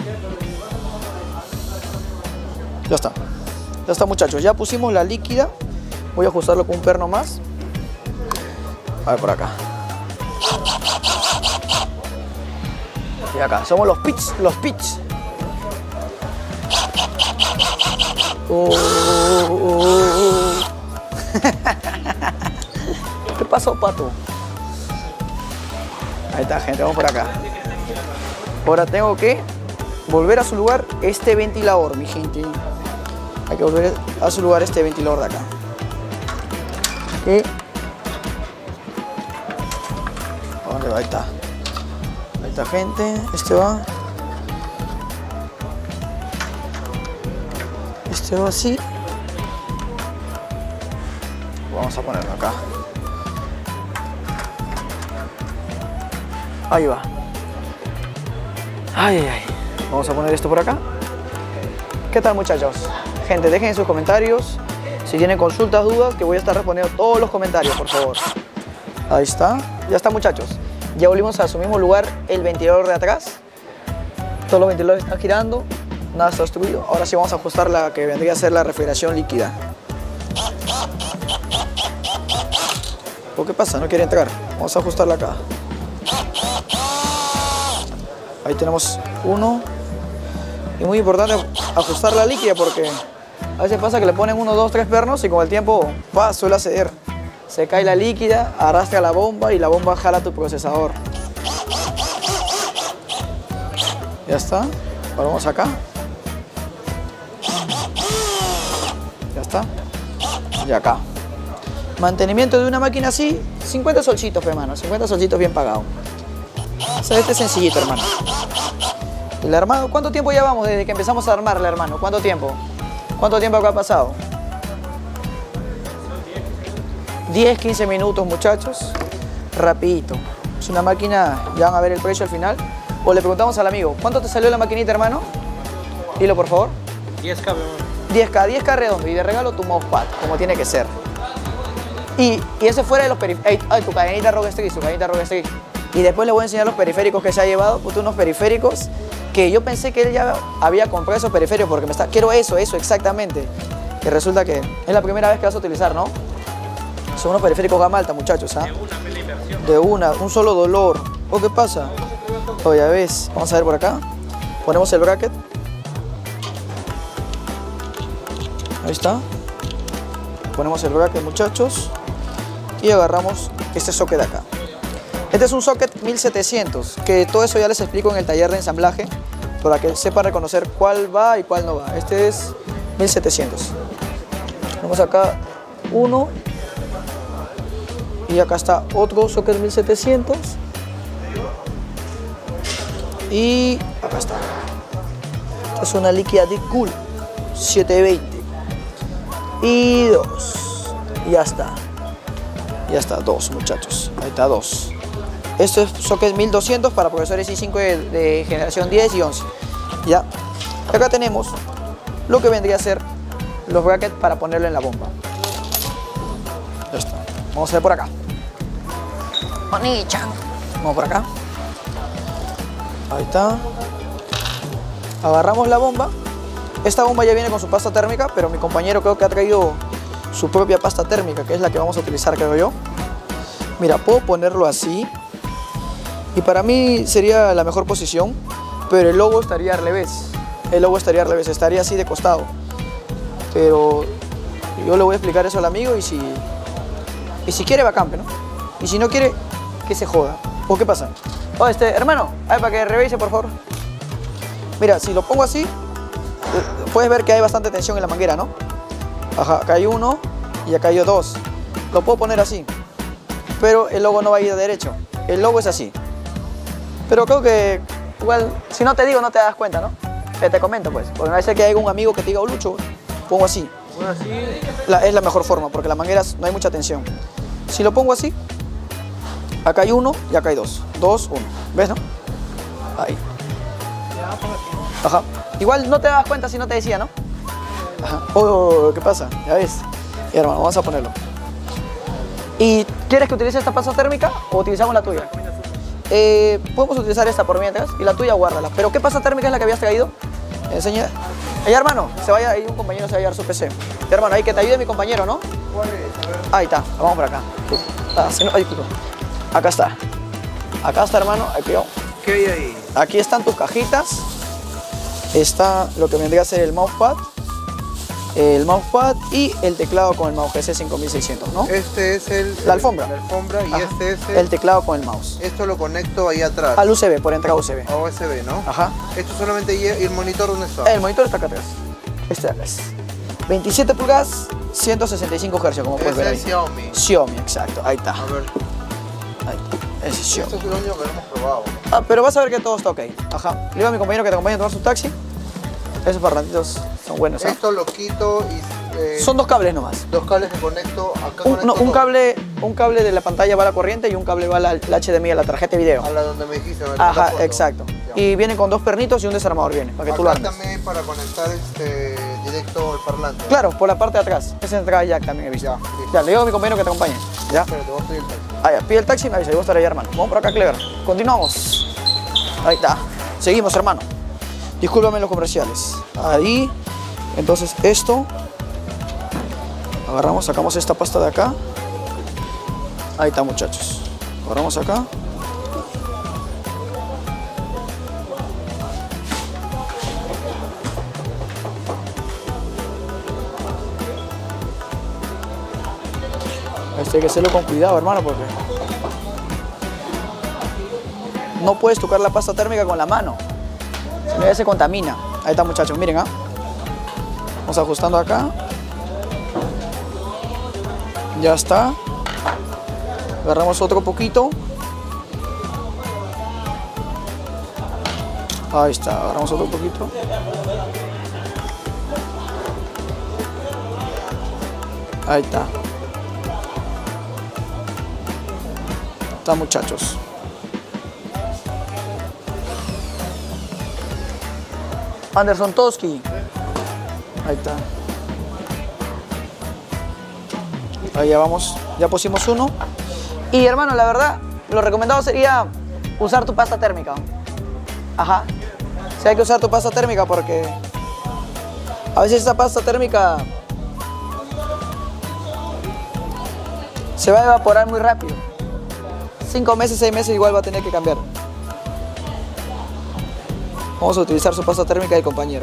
Ya está. Ya está, muchachos. Ya pusimos la líquida. Voy a ajustarlo con un perno más. A ver por acá. Y acá. Somos los pits. Los pits. ¿Qué pasó, pato? Ahí está, gente. Vamos por acá. Ahora tengo que volver a su lugar este ventilador, mi gente. Hay que volver a su lugar este ventilador de acá. Ahí está. Ahí está, gente. Este va. Este va así. Vamos a ponerlo acá. Ahí va. Ay, ay, ay. Vamos a poner esto por acá. ¿Qué tal, muchachos? Gente, dejen en sus comentarios si tienen consultas, dudas, que voy a estar respondiendo todos los comentarios, por favor. Ahí está. Ya está, muchachos. Ya volvimos a su mismo lugar el ventilador de atrás. Todos los ventiladores están girando. Nada está obstruido. Ahora sí vamos a ajustar la que vendría a ser la refrigeración líquida. ¿Por qué pasa? No quiere entrar. Vamos a ajustarla acá. Ahí tenemos uno. Y muy importante ajustar la líquida porque a veces pasa que le ponen 1, 2, 3 pernos y con el tiempo suele ceder. Se cae la líquida, arrastra la bomba y la bomba jala tu procesador. Ya está. Ahora vamos acá. Ya está. Y acá. Mantenimiento de una máquina así, 50 solcitos, hermano. 50 solcitos bien pagados. O sea, este es sencillito, hermano. El armado, ¿cuánto tiempo llevamos desde que empezamos a armarla, hermano? ¿Cuánto tiempo? ¿Cuánto tiempo acá ha pasado? 10, 15 minutos, muchachos. Rapidito. Es una máquina, ya van a ver el precio al final. O le preguntamos al amigo, ¿cuánto te salió la maquinita, hermano? Dilo, por favor. 10K, hermano. 10K redondo. Y de regalo tu mousepad, como tiene que ser. Y ese fuera de los periféricos. Ay, tu cadenita Rogue Street, su cadenita Rogue Street. Y después le voy a enseñar los periféricos que se ha llevado. Puto, unos periféricos que yo pensé que él ya había comprado esos periféricos porque quiero eso exactamente. Que resulta que es la primera vez que vas a utilizar, ¿no? Son unos periféricos gama alta, muchachos, ¿ah? De una, un solo dolor. ¿O qué pasa? Oh, ya ves. Vamos a ver por acá. Ponemos el bracket. Ahí está. Ponemos el bracket, muchachos. Y agarramos este socket de acá. Este es un socket 1700, que todo eso ya les explico en el taller de ensamblaje, para que sepan reconocer cuál va y cuál no va. Este es 1700. Tenemos acá uno. Y acá está otro socket 1700. Y acá está. Esta es una líquida Deep Cool 720. Y dos. Ya está. Ya está, dos, muchachos. Ahí está, dos. Esto es socket 1200 para procesadores i5 de generación 10 y 11. Ya. Acá tenemos lo que vendría a ser los brackets para ponerlo en la bomba. Ya está. Vamos a ver por acá. Oni-chan. Vamos por acá. Ahí está. Agarramos la bomba. Esta bomba ya viene con su pasta térmica, pero mi compañero creo que ha traído su propia pasta térmica, que es la que vamos a utilizar, creo yo. Mira, puedo ponerlo así. Y para mí sería la mejor posición, pero el logo estaría al revés. El logo estaría al revés, estaría así de costado. Pero yo le voy a explicar eso al amigo y si quiere va a campe, ¿no? Y si no quiere, que se joda. ¿O qué pasa? Oh, hermano, a ver, para que revise, por favor. Mira, si lo pongo así, puedes ver que hay bastante tensión en la manguera, ¿no? Ajá, acá hay uno y acá hay dos. Lo puedo poner así, pero el logo no va a ir de derecho. El logo es así. Pero creo que igual, si no te digo, no te das cuenta, ¿no? Te comento, pues. Porque no va a ser que haya un amigo que te diga, oh, Lucho, pongo así. Bueno, así. Es la mejor forma, porque las mangueras no hay mucha tensión. Si lo pongo así, acá hay uno y acá hay dos. Dos, uno. ¿Ves, no? Ahí. Ajá. Igual no te das cuenta si no te decía, ¿no? Ajá. Oh, ¿qué pasa? Ya ves. Y hermano, vamos a ponerlo. ¿Y quieres que utilice esta pasta térmica o utilizamos la tuya? Podemos utilizar esta por mientras y la tuya guárdala. ¿Pero qué pasta térmica es la que habías traído? Enseña. Ahí, hermano, ahí un compañero se va a llevar su PC. Hermano, ahí que te ayude mi compañero, ¿no? ¿Cuál es? A ver. Ahí está, vamos por acá. Acá está. Acá está, hermano. Aquí, ¿Qué hay ahí? aquí están tus cajitas. Está lo que vendría a ser el mousepad y el teclado con el mouse GC5600, ¿no? Este es la alfombra. La alfombra y Ajá. este es el teclado con el mouse. Esto lo conecto ahí atrás. Al USB, por entrada USB. A USB, ¿no? Ajá. Esto solamente ¿y el monitor dónde está? El monitor está acá atrás. Este de acá es 27 pulgadas, 165 Hz, como puedes ver ahí. Es Xiaomi. Xiaomi, exacto. Ahí está. A ver. Ahí. Ese es Xiaomi. Esto es lo único que hemos probado. Ah, pero vas a ver que todo está ok. Ajá. Le digo a mi compañero que te acompañe a tomar su taxi. Esos parlantitos son buenos, ¿eh? Esto lo quito y... Son dos cables nomás. dos cables que conecto acá. Un conecto todo. cable de la pantalla va a la corriente y un cable va a la HDMI, a la tarjeta de video. A la donde me dijiste. ¿no? Ajá, La foto. exacto. Ya. Y viene con dos pernitos y un desarmador viene, para que tú lo Acá armes. también para conectar directo el parlante. Claro, por la parte de atrás. Esa entrada jack también he visto. Ya, sí. Ya, le digo a mi compañero que te acompañe. Ya. Espérate, voy a pedir el taxi. Ah, ya, pide el taxi y me avisa, yo voy a estar allá, hermano. Vamos por acá, Clever. Continuamos. Ahí está. Seguimos, hermano. Discúlpame los comerciales. Ahí. Entonces, esto. Agarramos, sacamos esta pasta de acá. Ahí está, muchachos. Agarramos acá. Esto hay que hacerlo con cuidado, hermano, porque no puedes tocar la pasta térmica con la mano, si no ya se contamina. Ahí está, muchachos, miren, ¿ah? Vamos ajustando acá. Ya está. Agarramos otro poquito. Ahí está, agarramos otro poquito. Ahí está. Está, muchachos. Anderson Toski. Ahí está. Ahí ya vamos, ya pusimos uno. Y hermano, la verdad, lo recomendado sería usar tu pasta térmica. Ajá. Sí, hay que usar tu pasta térmica porque a veces esa pasta térmica se va a evaporar muy rápido. 5 meses, 6 meses igual va a tener que cambiar. Vamos a utilizar su pasta térmica del compañero.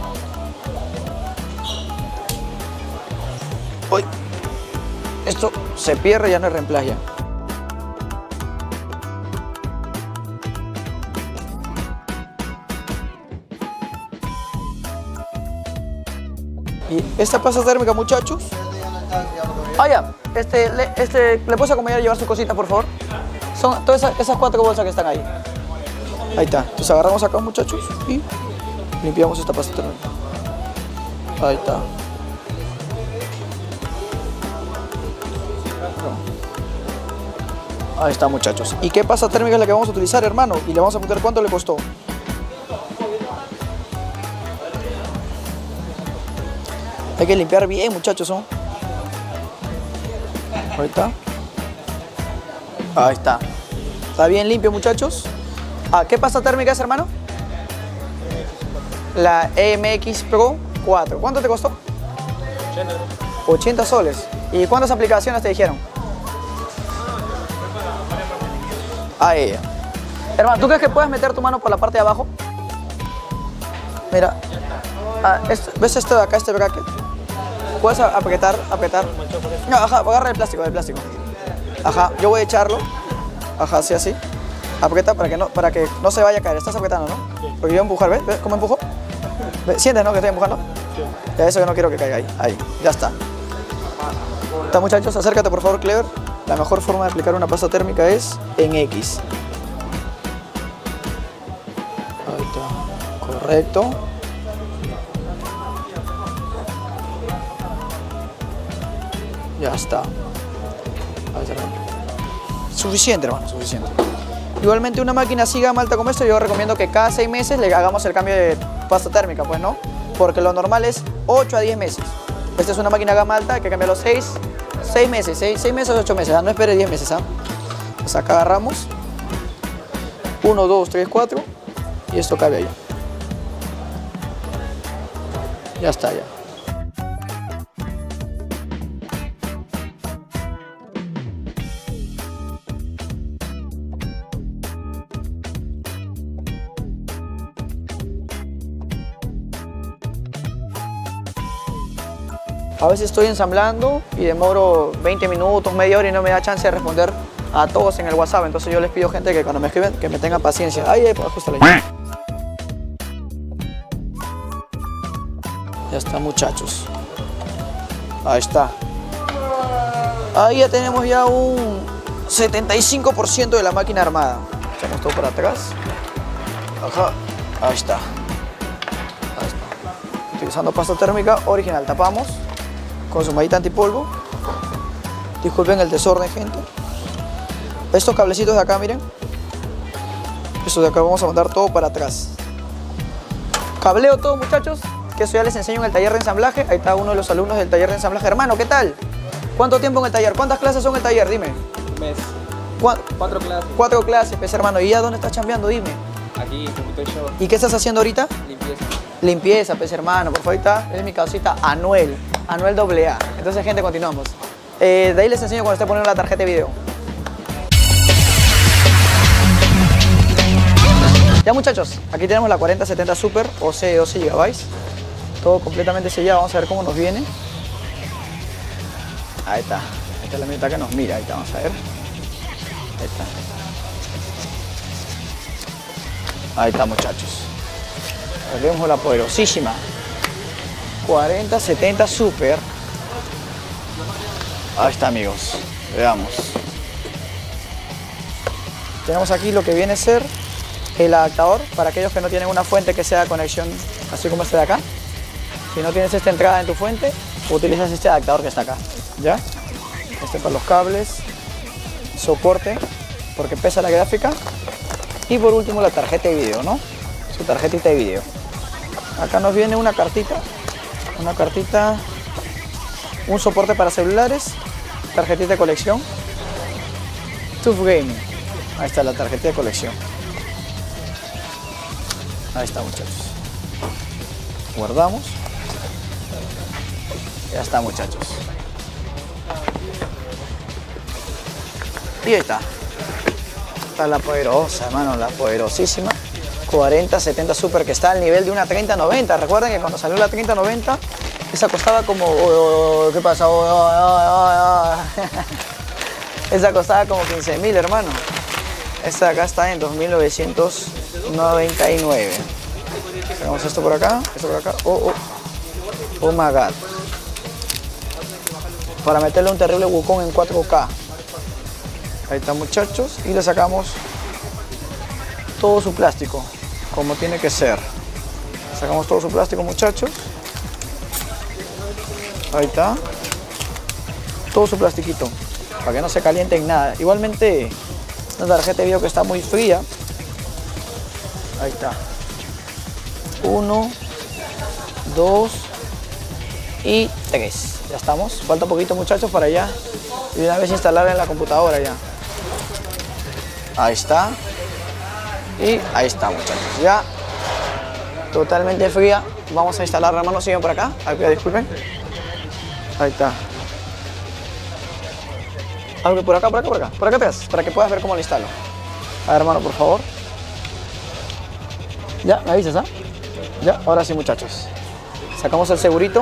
Uy. Esto se pierde, ya no es reemplazo ya. Y esta pasta térmica, muchachos. Ah, ya. ¿Le puedes acompañar a llevar sus cositas, por favor? Son todas esas 4 bolsas que están ahí. Ahí está. Entonces agarramos acá, muchachos, y limpiamos esta pasta térmica. Ahí está. Ahí está, muchachos. ¿Y qué pasta térmica es la que vamos a utilizar, hermano? Y le vamos a preguntar cuánto le costó. Hay que limpiar bien, muchachos, ¿no? Ahí está. Ahí está. Está bien limpio, muchachos. ¿Qué pasta térmica es, hermano? La EMX Pro 4. ¿Cuánto te costó? 80 soles. ¿Y cuántas aplicaciones te dijeron? Ahí. Hermano, ¿tú crees que puedes meter tu mano por la parte de abajo? Mira. ¿Ves esto de acá, este bracket? Puedes apretar. No, ajá, agarra el plástico, Ajá, yo voy a echarlo. Ajá, sí, así. Aprieta para que no se vaya a caer. Estás apretando, ¿no? Porque yo voy a empujar, ¿ves? ¿Ves cómo empujo? ¿Sientes, no, que estoy empujando? Sí. Eso que no quiero que caiga ahí. Ahí, ya está. Está, muchachos, acércate por favor, Clever. La mejor forma de aplicar una pasta térmica es en X. Ahí está. Correcto. Ya está. Ahí está. Suficiente, hermano, suficiente. Igualmente una máquina así gama alta como esta, yo recomiendo que cada 6 meses le hagamos el cambio de pasta térmica, pues, ¿no? Porque lo normal es 8 a 10 meses. Esta es una máquina gama alta, hay que cambiarlo 6 meses, 6 meses, 8 meses, no espere 10 meses, ¿ah? Pues acá agarramos 1, 2, 3, 4 y esto cabe ahí. Ya está, ya. A veces estoy ensamblando y demoro 20 minutos, media hora y no me da chance de responder a todos en el WhatsApp. Entonces yo les pido, gente, que cuando me escriben, que me tengan paciencia. Ahí, ajusta la. Ya está, muchachos. Ahí está. Ahí ya tenemos ya un 75% de la máquina armada. Echamos todo para atrás. Ajá. Ahí está. Ahí está. Utilizando pasta térmica original. Tapamos con su mallita antipolvo. Disculpen el desorden, gente. Estos cablecitos de acá, miren. Estos de acá vamos a mandar todo para atrás. Cableo todo, muchachos, que eso ya les enseño en el taller de ensamblaje. Ahí está uno de los alumnos del taller de ensamblaje. Hermano, ¿qué tal? ¿Cuánto tiempo en el taller? ¿Cuántas clases son en el taller? Dime. Un mes. 4 clases. 4 clases, pues, hermano. ¿Y ya dónde estás chambeando? Dime. Aquí, Computer Shop. ¿Y qué estás haciendo ahorita? Limpieza. Limpieza, pues, hermano. Por favor, ahorita es mi causita Anuel AA. Entonces, gente, continuamos. De ahí les enseño cuando esté poniendo la tarjeta de video. Ya, muchachos, aquí tenemos la 4070 Super OC de 12 GB. Todo completamente sellado. Vamos a ver cómo nos viene. Ahí está. Esta es la mitad que nos mira. Ahí está, vamos a ver. Ahí está. Ahí está, muchachos. Aquí vemos la poderosísima 4070 Super. Ahí está, amigos. Veamos. Tenemos aquí lo que viene a ser el adaptador para aquellos que no tienen una fuente que sea conexión así como este de acá. Si no tienes esta entrada en tu fuente, utilizas este adaptador que está acá. ¿Ya? Este para los cables, soporte, porque pesa la gráfica. Y por último la tarjeta de video, ¿no? Su tarjetita de video. Acá nos viene una cartita, un soporte para celulares, tarjetita de colección, TUF Gaming. Ahí está la tarjeta de colección. Ahí está, muchachos. Guardamos. Ya está, muchachos. Y ahí está. Está la poderosa, hermano, la poderosísima 4070 Super, que está al nivel de una 3090. Recuerden que cuando salió la 3090, esa costaba como... ¿qué pasa? Esa costaba como 15.000, hermano. Esta de acá está en 2.999. Tenemos esto por acá, Oh my god. Para meterle un terrible Wukong en 4K. Ahí está, muchachos. Y le sacamos todo su plástico, como tiene que ser. Sacamos todo su plástico, muchachos. Ahí está. Todo su plastiquito, para que no se caliente en nada. Igualmente, Una tarjeta de video que está muy fría. Ahí está. 1, 2 y 3. Ya estamos. Falta un poquito, muchachos, para ya. Y una vez instalarla en la computadora ya. Ahí está. Y ahí está, muchachos. Ya totalmente fría. Vamos a instalarla, hermano. Siguen por acá. Aquí, disculpen. Ahí está. Algo por acá, por acá, por acá. Por acá atrás, para que puedas ver cómo lo instalo. A ver, hermano, por favor. Ya, me avisas, ¿ah? Ya, ahora sí, muchachos. Sacamos el segurito.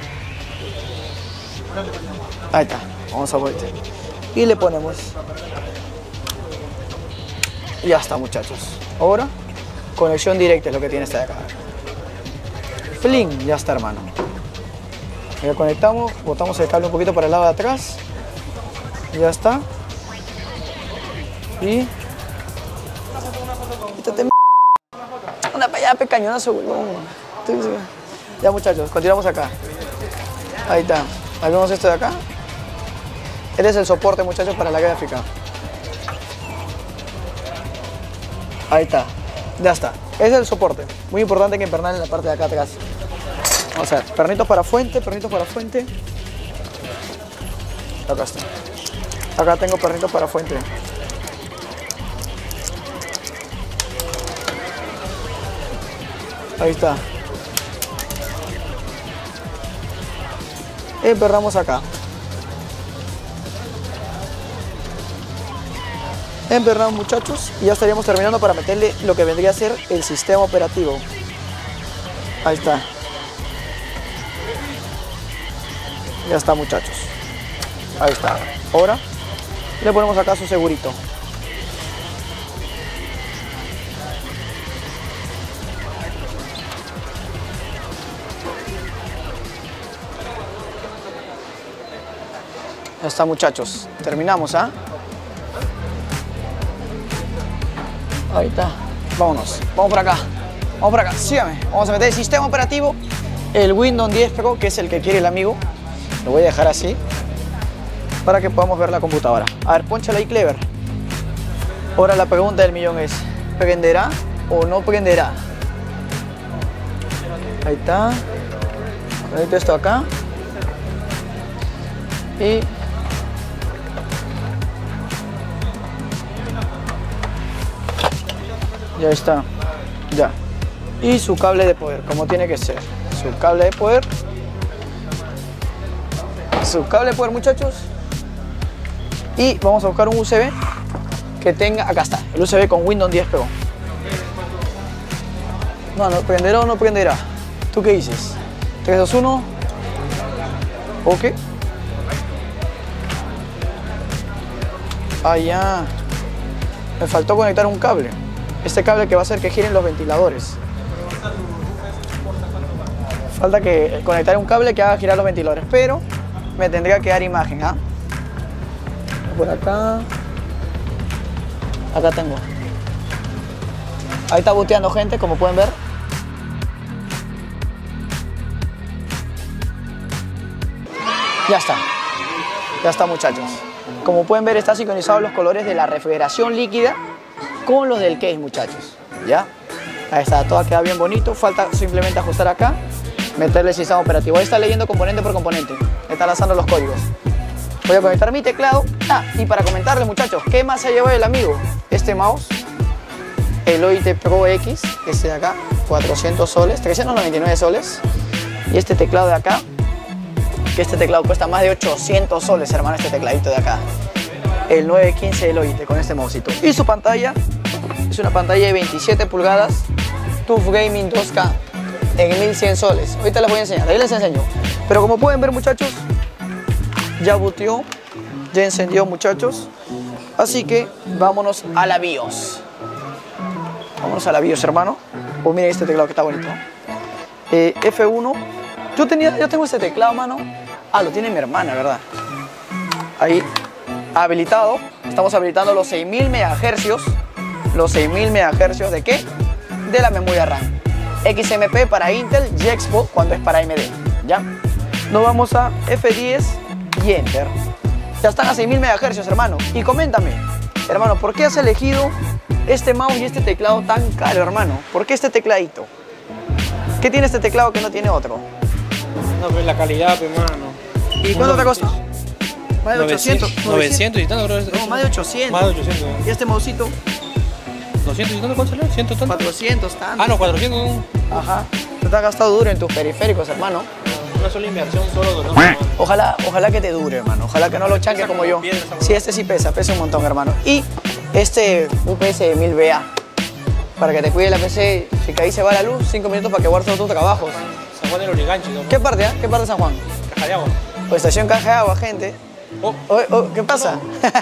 Ahí está. Vamos a voltear. Y le ponemos. Ya está, muchachos. Ahora, conexión directa es lo que tiene esta de acá. Fling, ya está, hermano. Ya conectamos, botamos el cable un poquito para el lado de atrás. Ya está. Y... una para allá, pecañonazo, huevón. Ya, muchachos, continuamos acá. Ahí está. Ahí vemos esto de acá. Este es el soporte, muchachos, para la gráfica. Ahí está. Ya está. Ese es el soporte. Muy importante que empernar en la parte de acá atrás. Vamos a ver. Pernitos para fuente, pernitos para fuente. Acá está. Acá tengo pernitos para fuente. Ahí está. Emperramos acá. Emperramos, muchachos, y ya estaríamos terminando para meterle lo que vendría a ser el sistema operativo. Ahí está. Ya está, muchachos. Ahí está. Ahora le ponemos acá su segurito. Ya está, muchachos. Terminamos, ¿ah? Ahí está. Vámonos. Vamos por acá. Vamos por acá. Sígame. Vamos a meter el sistema operativo. El Windows 10 Pro, que es el que quiere el amigo. Lo voy a dejar así para que podamos ver la computadora. A ver, pónchala ahí, Clever. Ahora la pregunta del millón es: ¿prenderá o no prenderá? Ahí está. Conecto esto acá. Y ya está. Ya. Y su cable de poder, como tiene que ser. Su cable de poder. Su cable de poder, muchachos. Y vamos a buscar un USB que tenga, acá está, el USB con Windows 10 Pro. No, no prenderá o no prenderá. ¿Tú qué dices? 3, 2, 1. Ok. Ah, ya. Me faltó conectar un cable. Este cable que va a hacer que giren los ventiladores. Falta que conectar un cable que haga girar los ventiladores, pero me tendría que dar imagen, ¿ah? Por acá. Acá tengo. Ahí está booteando, gente, como pueden ver. Ya está. Ya está, muchachos. Como pueden ver, está sincronizado los colores de la refrigeración líquida con los del case, muchachos. ¿Ya? Ahí está, todo queda bien bonito. Falta simplemente ajustar acá, meterle el sistema operativo. Ahí está leyendo componente por componente. Está lanzando los códigos. Voy a conectar mi teclado. Ah, y para comentarles, muchachos, ¿qué más se lleva el amigo? Este mouse, el Logitech Pro X, este de acá, 400 soles, 399 soles. Y este teclado de acá, que este teclado cuesta más de 800 soles, hermano, este tecladito de acá. El 915 de Logitech con este mousito. Y su pantalla es una pantalla de 27 pulgadas, TUF Gaming 2K en 1100 soles. Ahorita les voy a enseñar, ahí les enseño. Pero como pueden ver, muchachos, ya booteó, ya encendió, muchachos. Así que vámonos a la BIOS. Vámonos a la BIOS, hermano. Pues miren este teclado que está bonito. F1. Yo tengo este teclado, mano. Ah, lo tiene mi hermana, ¿verdad? Ahí, habilitado. Estamos habilitando los 6000 MHz. Los 6000 MHz ¿de qué? De la memoria RAM. XMP para Intel y Expo cuando es para AMD. ¿Ya? Nos vamos a F10 y Enter. Ya están a 6000 MHz, hermano. Y coméntame, Hermano, ¿por qué has elegido este mouse y este teclado tan caro, hermano? ¿Por qué este tecladito? ¿Qué tiene este teclado que no tiene otro? No, pues la calidad, pues, hermano. ¿Y cuánto te ha costado? Más de 800. 900 y tanto, creo. No, más de 800. Más de 800. ¿Y este mousito? 200 y tanto, ¿cuánto salió? 100 tanto. 400, tanto. Ah, no, 400. No. Ajá. Tú te has gastado duro en tus periféricos, hermano. Una sola inversión, solo no. Ojalá que te dure, hermano. Ojalá que no lo chanques como yo. Sí, este sí pesa un montón, hermano. Y este UPS de 1000VA. Para que te cuide la PC, si que ahí se va la luz, 5 minutos para que guardes todos tus trabajos. San Juan del Origanchi, ¿no? ¿Qué parte, ¿Qué parte de San Juan? Caja de agua. Pues estación Caja de Agua, gente. Oh. ¿Qué pasa?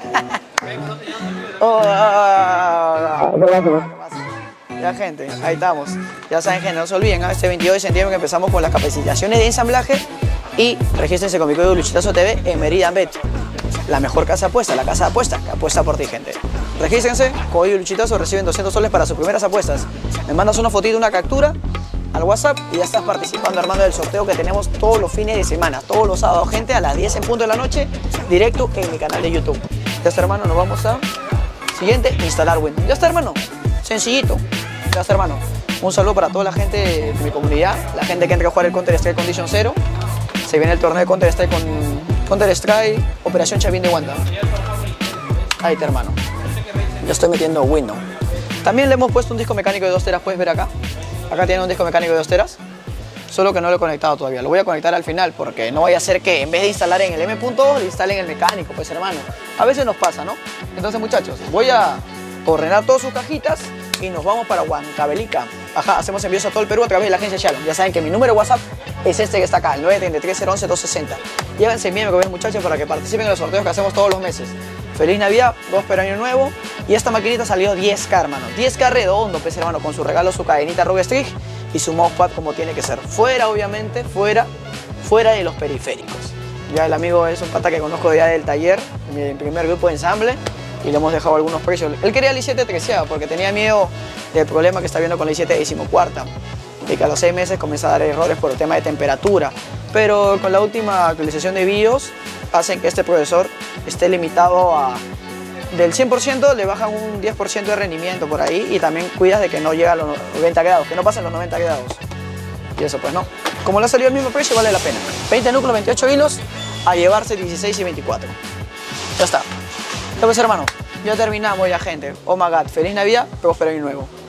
Ya, gente, ahí estamos. Ya saben, gente, no se olviden, este 22 de septiembre que empezamos con las capacitaciones de ensamblaje y regístrense con mi código Luchitazo TV en Meridian Bet. La mejor casa apuesta, la casa de apuesta que apuesta por ti, gente. Regístrense, código Luchitazo, reciben 200 soles para sus primeras apuestas. Me mandas una fotito, una captura al WhatsApp y ya estás participando, hermano, del sorteo que tenemos todos los fines de semana, todos los sábados, gente, a las 10 en punto de la noche, directo en mi canal de YouTube. Ya está, hermano, nos vamos a... Siguiente, instalar Windows. Ya está, hermano, sencillito. Ya está, hermano. Un saludo para toda la gente de mi comunidad, la gente que entra a jugar el Counter-Strike Condition 0. Se viene el torneo de Counter-Strike con Counter-Strike Operación Chavín de Wanda. Ahí está, hermano. Yo estoy metiendo Windows. También le hemos puesto un disco mecánico de 2 teras, puedes ver acá. Acá tiene un disco mecánico de 2 teras. Solo que no lo he conectado todavía. Lo voy a conectar al final porque no vaya a ser que en vez de instalar en el M.2, le instalen el mecánico, pues, hermano. A veces nos pasa, ¿no? Entonces, muchachos, voy a ordenar todas sus cajitas y nos vamos para Huancavelica. Ajá, hacemos envíos a todo el Perú a través de la agencia Shalom. Ya saben que mi número de WhatsApp es este que está acá, el 933-011-260. Llévense miembros, muchachos, para que participen en los sorteos que hacemos todos los meses. Feliz Navidad, próspero año nuevo. Y esta maquinita salió 10K, hermano. 10K redondo, pues, hermano, con su regalo, su cadenita Rogue Strix y su mousepad como tiene que ser. Fuera, obviamente, fuera de los periféricos. Ya el amigo es un pata que conozco ya del taller, mi primer grupo de ensamble, y le hemos dejado algunos precios. Él quería el i7 treceava porque tenía miedo del problema que está viendo con el i7 14ª y que a los 6 meses comienza a dar errores por el tema de temperatura. Pero con la última actualización de BIOS hacen que este procesador esté limitado a... Del 100% le bajan un 10% de rendimiento por ahí y también cuidas de que no llegue a los 90 grados, que no pasen los 90 grados. Y eso pues no. Como le ha salido el mismo precio, vale la pena. 20 núcleos, 28 hilos, a llevarse 16 y 24. Ya está. Ya pues, hermano, ya terminamos ya, gente. Oh my God, feliz Navidad, próspero año nuevo.